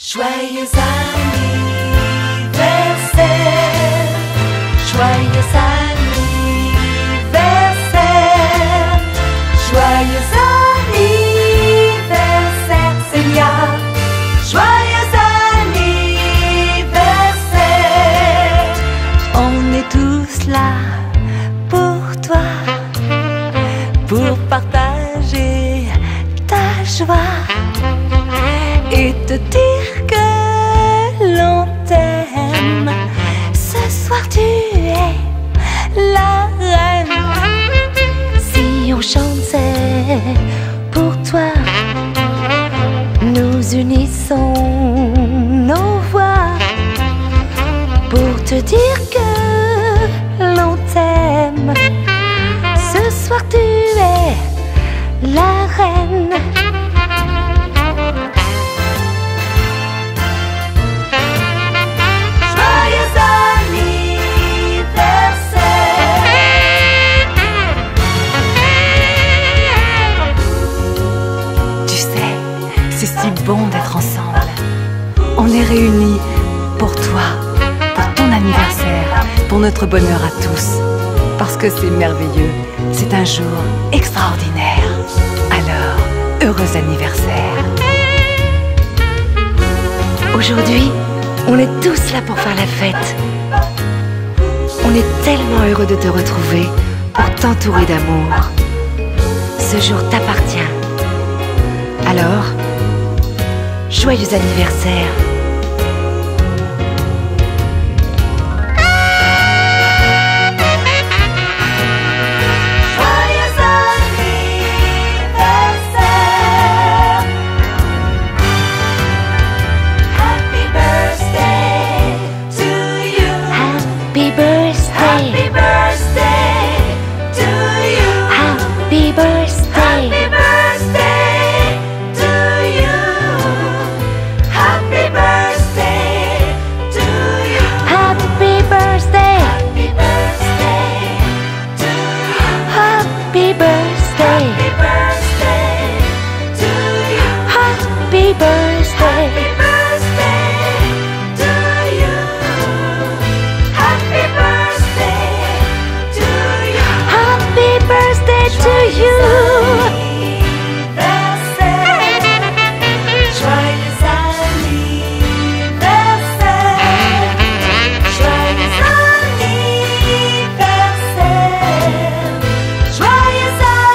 Joyeux anniversaire, joyeux anniversaire, joyeux anniversaire, Célia. Joyeux anniversaire. On est tous là pour toi, pour partager ta joie et te dire que l'on t'aime. Ce soir tu es la reine. Si on chante c'est pour toi, nous unissons nos voix pour te dire que l'on t'aime. Ce soir tu es la reine. C'est si bon d'être ensemble. On est réunis pour toi, pour ton anniversaire, pour notre bonheur à tous. Parce que c'est merveilleux, c'est un jour extraordinaire. Alors, heureux anniversaire. Aujourd'hui, on est tous là pour faire la fête. On est tellement heureux de te retrouver, pour t'entourer d'amour. Ce jour t'appartient. Alors, joyeux anniversaire. Joyeux anniversaire. Happy birthday to you. Happy birthday. Happy birthday to you. Happy birthday. Happy birthday to you. Happy birthday to you. Happy birthday. Happy birthday to you. Happy birthday. Happy birthday to you. Happy birthday. Happy birthday to you. Happy birthday to you. Happy birthday to you. Joyeux anniversaire. Joyeux anniversaire. Joyeux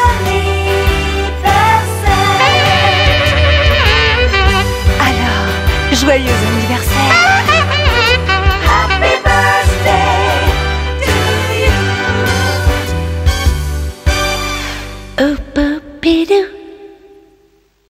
anniversaire. Alors, joyeux anniversaire. Happy birthday to you. Oh, boopy-doo.